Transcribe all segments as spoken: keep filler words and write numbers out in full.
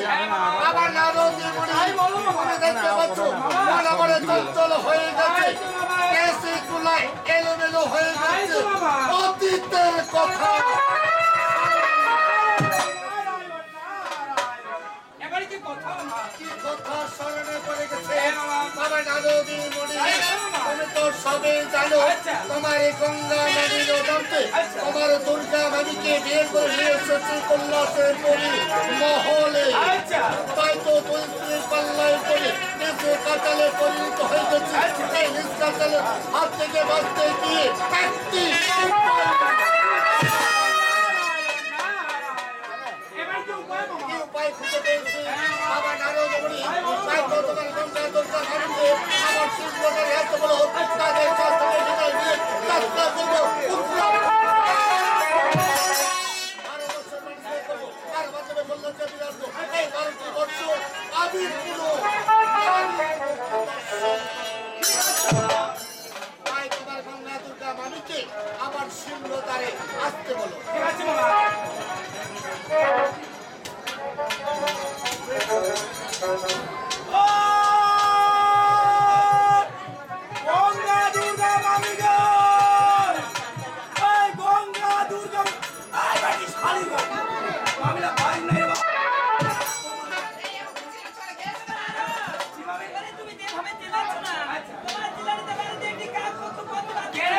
বাবা নারদী মুনি তুমি দেখতে পাচ্ছ মন আমার চঞ্চল হয়ে গেছে, কেসে কুলায় এলোমেলো হয়ে গেছে, অতীতের কথা কথা স্মরণে পড়ে গেছে। বাবা নারদী মুনি তুমি তো সবে জানো, তোমার এই গঙ্গা নদীর ওদান্তে তোমার দুর্গা নদীকে বিয়ে করে নিয়ে এসেছে কৈলাসের পরি মহলে। তাই তো দুই স্ত্রীর পাল্লায় পড়ে নিজে কাটালে পরিণত হয়ে গেছে। এই নিজ কাটালের হাত থেকে বাঁচতে গিয়ে একটি উপায় খুঁজে পেয়েছি। বাবা নারদ মুনি তাই তো তোমার গঙ্গা দুর্গা নদীতে আমার শিল্পের এত বড় তাদের কাছ থেকে বিদায় নিয়ে যাত্রা করবো উত্তরা বারো বছর মানুষের করবো, তার মাধ্যমে বললেন যে বিরাট এই বারোটি বর্ষ আবির পুরো তাই তোমার গঙ্গা দুর্গা মানুষকে আমার শিল্প দ্বারে আসতে বলো। গঙ্গা দুর্গা মামি গো, এই গঙ্গা দুর্গা আই বাড়ি শালি গো মামিলা ভাই নাই বা তুমি যেভাবে চিল্লাচ্ছ না, তোমার চিল্লানিতে বাড়িতে একটি কাজ করতে করতে পারছি না।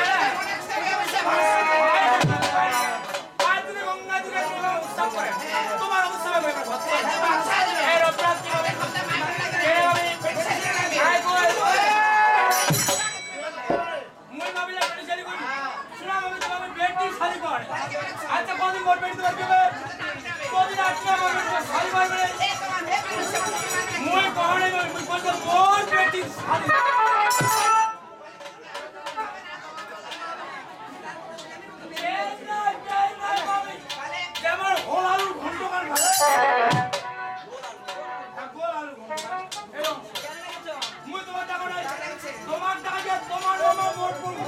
আজ তুমি গঙ্গা দুর্গা তোমার উৎসব করে, তোমার উৎসবে করে ভর্তি এই রপ্রাত কি হবে কে হবে আই গো মুই মামিলা বেটি শালি করি শোনা মামি তো আমি বেটি শালি করে। আচ্ছা কোনদিন মোর বেটি তোমার কেবে কোনদিন আজকে মোর বেটি শালি করবে মুই কহনে মুই বলতো মোর বেটি শালি তোমার টাকা তোমার মামা ভোট করবো।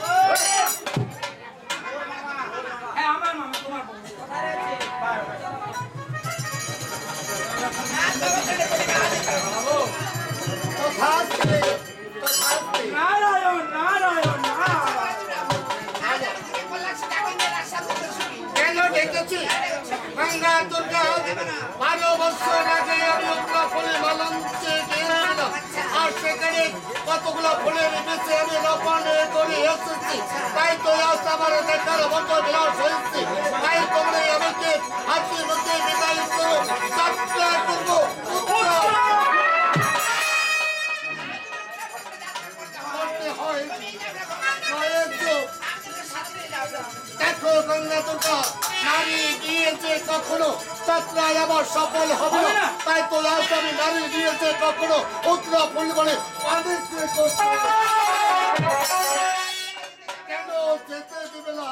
হ্যাঁ আমার মামা তোমার নারায়ণ নারায়ণ কেন ডেকেছি? গঙ্গা দুর্গা বারো বছর আগে আমি ওগুলো ফুলে মলঞ্চে গিয়েছিলাম, আর সেখানে কতগুলো ফুলের বেশি আমি রোপণে করে এসেছি। তাই তো আজ আমার দেখার মতো বিলাস হয়েছে। তাই তোমরা আমাকে হাতির মধ্যে বিদায় করো, যাত্রা করবো উত্তরা করতে হয়। দেখো গঙ্গা দুর্গা নারী গিয়েছে কখনো যাত্রায় আবার সফল হবে না। তাই তো আজ আমি নারী গিয়েছে কখনো উত্তরা ফুল বলে কেন যেতে দিবে না?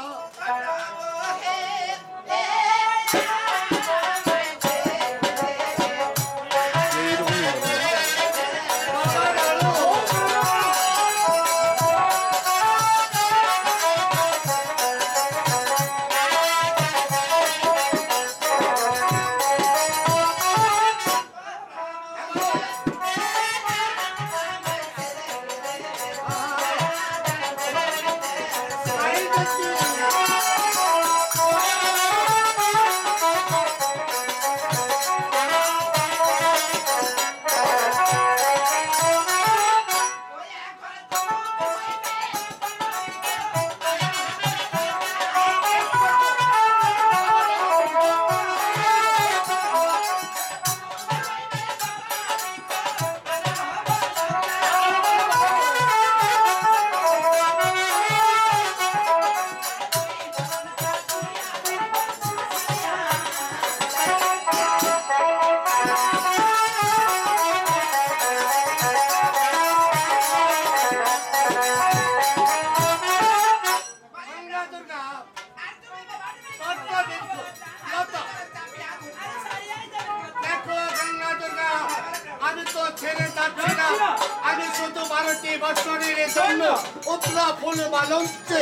বারোটি বছরের জন্য উত্তরা ফুল বালঞ্চে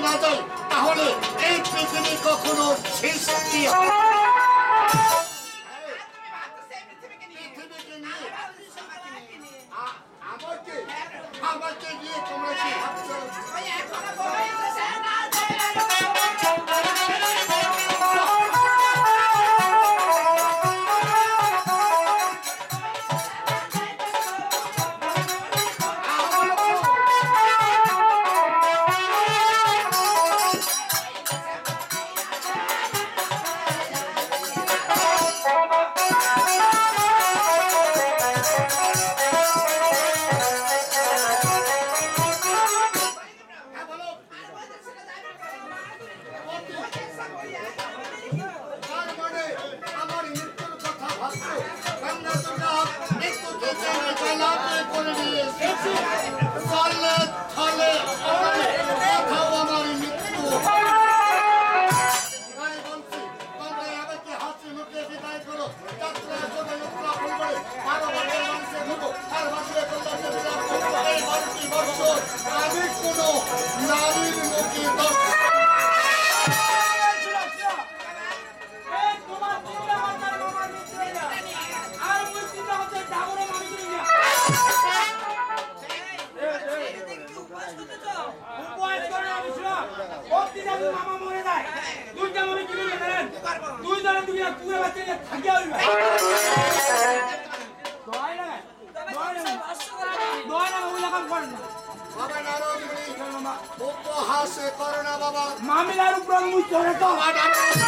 না যায় তাহলে এই পৃথিবী কখনো সৃষ্টি হবে না। পৃথিবীকে নিয়ে আ- আমাকে আমাকে নিয়ে তোমরা কি ভাবছো? হ্যাঁ, বলো। তার মানে আমার মৃত্যুর কথা ভাবছো? গঙ্গা দুর্গা মৃত্যুকে জেনে জলাপে করে নিয়ে এসেছি। ফলে ফলে অনেক কোথাও আমার মৃত্যু। তাই বলছি, তোমরা আমাকে হাসি মুখে বিদায় করো। যাত্রা করে যাত্রা ফুল করে বারো বছর মানুষের ঘুরবো। আর বছরে কল্যাণে বিলাপ করবো। এই বারোটি বছর আমি কোনো নারীর মুখে দর্শন এই তোমার চিন্তা ভাবনার মামার মৃত্যু হয়ে যায়। আর ওই চিন্তা হচ্ছে ডাবরে মামি কিনে নিয়ে উপহাস করে আমি শুনলাম প্রতিদিন আমি মামা মরে যায় দুইটা মামি কি করবে জানেন দুই জনে দুই পুরো বাচ্চা নিয়ে থাকিয়া হইবে দয় না দয় না দয় না ওই রকম করেন না বাবা নারদ মুনি উপহাস করো না বাবা। মামিলার উপর মুখ চড়ে তো বাবা নারদ,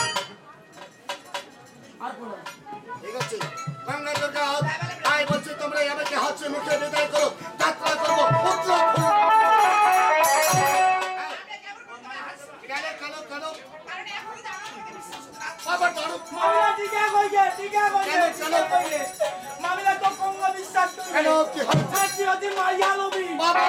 আর বলো ঠিক আছে গঙ্গা দুর্গা তাই বলছি তোমরা আমাকে হাসি মুখে বিদায় করো। যাত্রা করবো পুত্র ফুল। কেন কেন কেন বাবা নারদ মামিলা টিকা কইছে টিকা কইছে টিকা কইছে মামিলা তো কঙ্গ বিশ্বাস করে কেন কি হচ্ছে সত্যি অতি মাইয়া লবি বাবা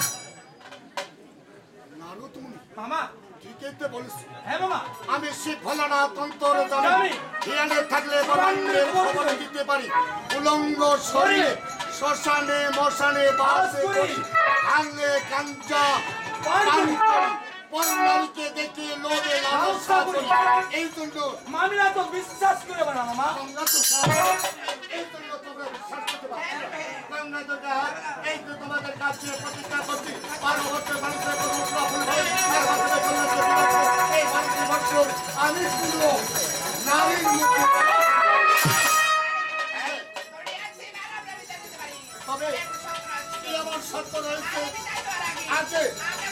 নারদ মুনি মামা ঠিকই তো বলিস। হ্যাঁ মামা আমি শিব ভোলানাথ অন্তর জানি জানি। জ্ঞানে থাকলে ব্রহ্মাণ্ডের খবর দিতে পারি। উলঙ্গ শরীরে শ্মশানে মশানে বাস করি। ভাঙে কাঞ্চা পান করি। পরনারীকে দেখে লোভে লালসা করি। এই জন্য মামিলা তো বিশ্বাস করে না মামা গঙ্গা দুর্গা এই জন্য তোমরা বিশ্বাস করতে পারছো না। গঙ্গা দুর্গা এই তো তোমাদের কাছে প্রতিজ্ঞা করছি বারো বছর মানুষের কোনো ফুল হয়ে চার বছরে কল্যাণকে বিরাজ করো। এই বারোটি বছর আমি পুরো নারীর মুখে হ্যাঁ, তবে কি আমার সত্য রয়েছে আছে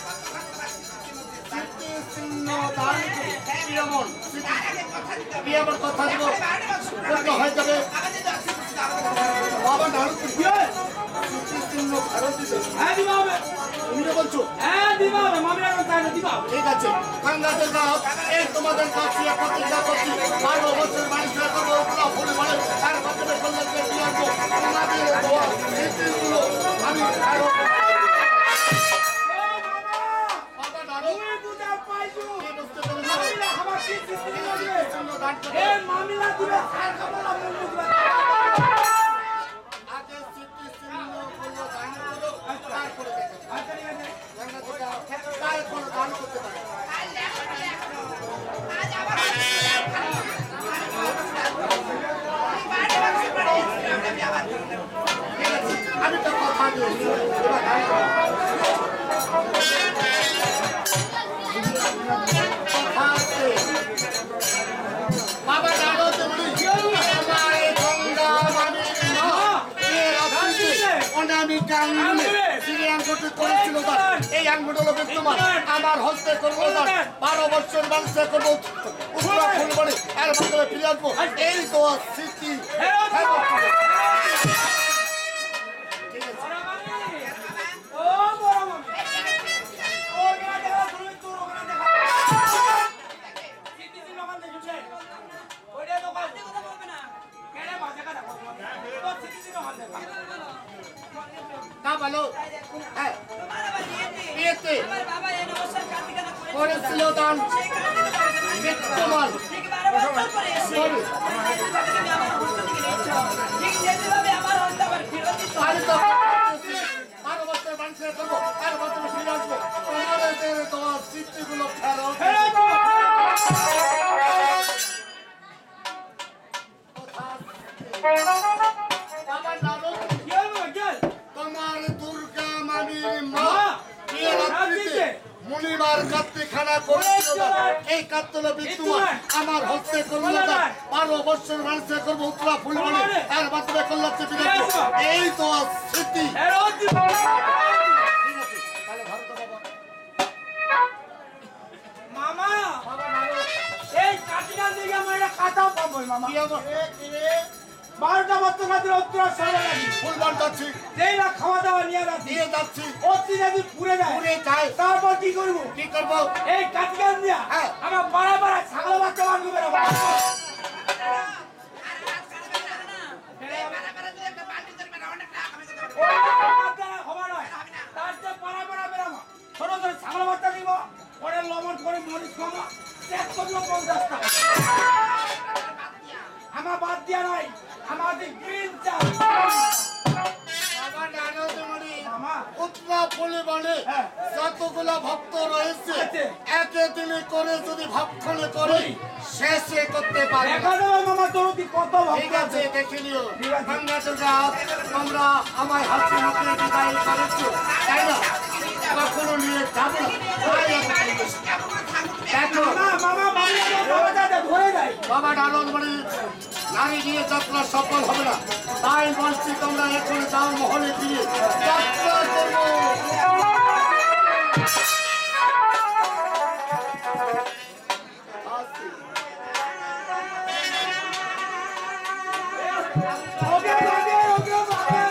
স্মৃতি চিহ্ন দান করি। কি এমন স্মৃতি- কি এমন কথা দিব সত্য হয়ে যাবে বাবা নারদ কি হয়? স্মৃতি চিহ্ন ফেরত দিবে। হ্যাঁ দিবা হবে তুমি তো বলছো হ্যাঁ দিবা হবে মামিলা তো তাই না দিবা হবে। ঠিক আছে গঙ্গা দুর্গা এই তোমাদের কাছে প্রতিজ্ঞা করছি বারো বছর মানুষের করবো ফুল বলে তার বছরে কল্যাণকে বিরাজ করো। তোমাদের দোয়া স্মৃতিগুলো আমি ফেরত দেব। ও মামা বাবা নারদ তুমি বুঝা পাইছো কি বুঝতে পেরেছো? মামিলা খাবার কি সৃষ্টি করবে চিহ্ন দান করো। এ মামিলা দিবে আর কামলা মুন্ডু দিবে আগে স্মৃতি চিহ্নগুলো দান করো তারপরে দেখো আচ্ছা ঠিক আছে গঙ্গা দুর্গা তাই কোনো দান করতে পারে ঠিক আছে আমি তো কথা দিয়েছি এবার দান করো। কথা আছে। বাবা নারদ মুনি আমার এই গঙ্গা মামির মা এর অফিসে অনামিকা আঙ্গুলে সিরিয়ান করতে করেছিল তার। এই আঙ্গুল হলো বিদ্যমান আমার হস্তে করবো তার। বারো বছর মানুষে করবো উত্তরা ফুল বলে এর বদলে ফিরে আসবো। এই তো স্মৃতি ফেরত দিবে। ঠিক আছে বড় মামি ও বড় মামি ও না দেখা তুমি তোর ওখানে দেখা সিটি সিটি ওখানে দেখুছে ওইটা তো কাজে কথা বলবে না কেন বাজে কথা বলবে তো সিটি সিটি ওখানে দেখা তা বলো হ্যাঁ তোমার আবার বিয়েতে বিয়েতে আমার বাবা এই নমস্কার কার্তিকা করে করেছিল দান সেই কার্তিকা বিদ্যমান ঠিক বারো বছর পরে এসে করে। তুমি আমার হস্ত থেকে নিচ্ছ ঠিক যেভাবে আমার হস্ত আবার ফেরত দিচ্ছ আমি তো বারো বছর মানুষের করবো আর বছর ফিরে আসবো তোমাদের তোমার স্মৃতিগুলো বাবা নারদ, কি হলো বাবা, কি হলো? তোমার দুর্গা মামির মা মা, বিয়ে রাত্রিতে মুনিবার কাত্তিখানা করেছিল। এই কাত্তল বিদ্যুমান আমার হস্তে করলাম বারো বছর মানুষে করবো উত্তরা ফুলবাড়ি তার মাধ্যমে করলাম এই তো স্মৃতি। এর অর্থ ঠিক আছে তাহলে ধরো তো বাবা। মামা, বাবা নারদ, এই কাটিকাল দিকে আমার একটা কাঁথা পাবো মামা। কি হবে? বারোটা বছর খাतिर উত্তরা সরে লাগি। ফুলবাড়ি যাচ্ছি, যেই না খাওয়া দাওয়া নিয়ে যাচ্ছি, দিয়ে যাচ্ছি, অতি যদি পুড়ে যায়, পুড়ে যায়। তারপর কি করবো? কি করবো? এই কাটিকাল দিয়া হ্যাঁ। আমরা পাড়া পাড়া ছাগল বাচ্চা বান্ধব বেরোবো। তার চেয়ে পাড়া পাড়া বেরোবো। ছোট ছোট ছাগল বাচ্চা দিব, পরে লবণ করে মরিচ খাবো, চেক করলো পঞ্চাশ টাকা। আমার বাদ দিয়া নয়, আমাদের গ্রিন চা। বাবা নারদ মণি, মামা, উত্তরা ফুলবাড়ি হ্যাঁ। যতগুলো ভক্ত রয়েছে আছে। একে দিনে করে যদি ভক্ষণ করি শেষে করতে পারি। দেখা দেবে মামা দরদি কত ঠিক ভক্ত আছে, আছে। দেখে নিও। ঠিক আছে। গঙ্গা দুর্গা, তোমরা আমায় হাসি মুখে বিদায় করেছো, তাই না? কখনো নিয়ে যাবো না। তাই আমি বলছি। দেখো মামা, মামা বাড়ি গিয়ে বাবা যাতে ধরে যায়। বাবা নারদমণি, নারী নিয়ে যাত্রা সফল হবে না, তাই বলছি তোমরা এখন যাও মহলে ফিরে যাত্রা করবো। ওকে বাগে, ওকে বাগে।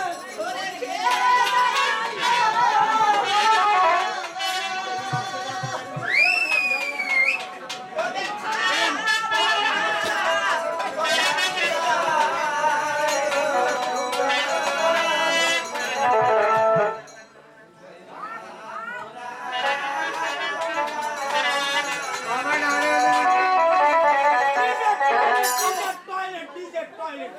বাবা নারদমণি, টয়লেট, ডিজে টয়লেট।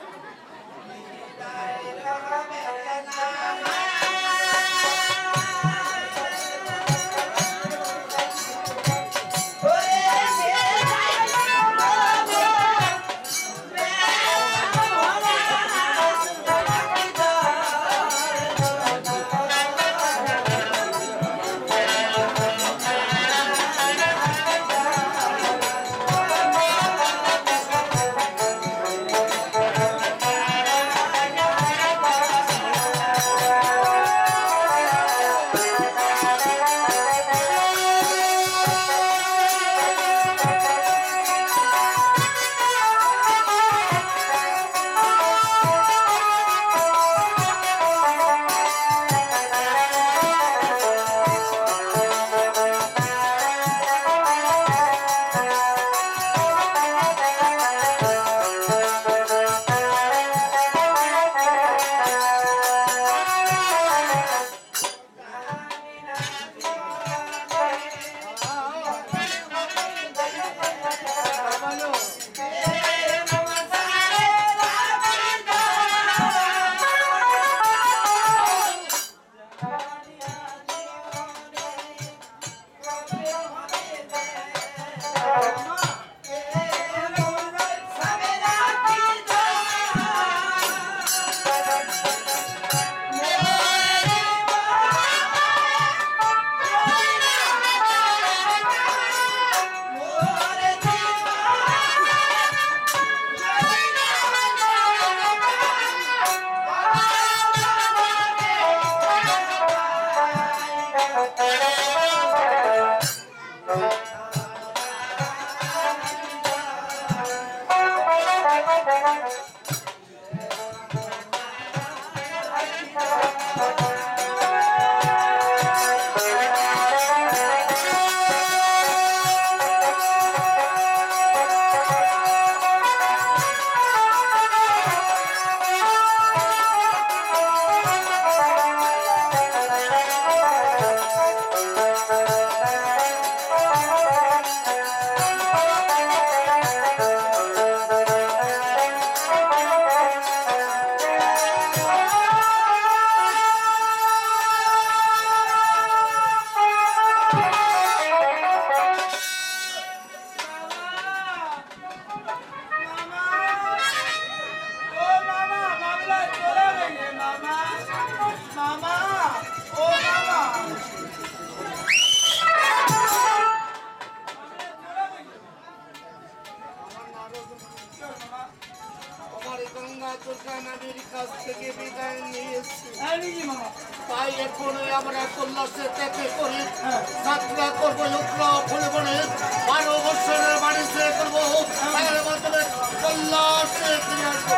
দুর্গা নদীর কাছ থেকে বিদায় নিয়েছি। হ্যাঁ নিজি মামা। তাই এখন আমরা কল্যাণে থেকে করি যাত্রা করবো উত্তরা ফুলবনে বারো বছরের বাড়িতে করবো তার মাধ্যমে কল্যাণে ফিরে আসবো।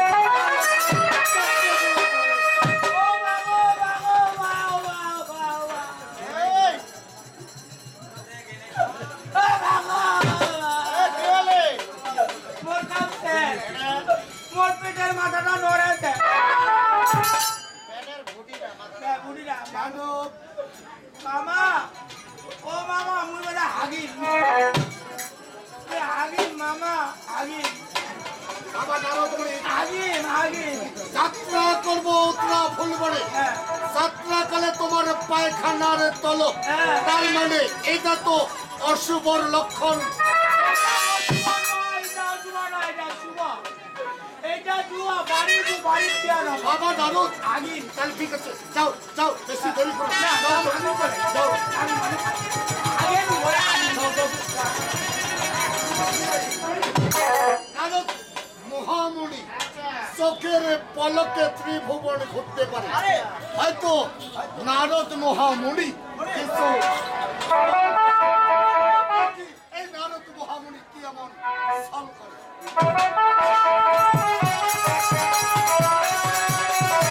ও বাবা, বাবা, বাবা, বাবা। এই, ও বাবা। এই কি হলে? মোর কাঁপছে। মোর পেটের মাথাটা নড়েছে। প্যানের ঘুঁটিটা মাথায়। হ্যাঁ, বুড়িরা। মানব, মামা, ও মামা, মুই বেটা হাগিন। এ হাগিন মামা, হাগিন। বাবা নারদ মুনি, হাগিন, হাগিন। যাত্রা করবো উত্তরা ফুলবনে। হ্যাঁ, যাত্রাকালে তোমার পায়খানার তল, হ্যাঁ। তার মানে এটা তো অশুভর লক্ষণ। জুয়া নয়, এটা জুয়া নয়, এটা জুয়া। এটা জুয়া, বাড়ির জু, বাড়ির দেয়া না। বাবা নারদ, হাগিন। তাহলে ঠিক আছে, যাও যাও, বেশি দেরি করো না। না, যাও, না, হাগিন করে। যাও, হাগিন, হাগিন। হাগিন, ঘরে হাগিন। যাও, যাও। নারদ মহামুনি চোখের পলকে ত্রিভুবন ঘুরতে পারে। হয়তো নারদ মহামুনি, কিন্তু এই নারদ মহামুনি কি এমন ছল করে?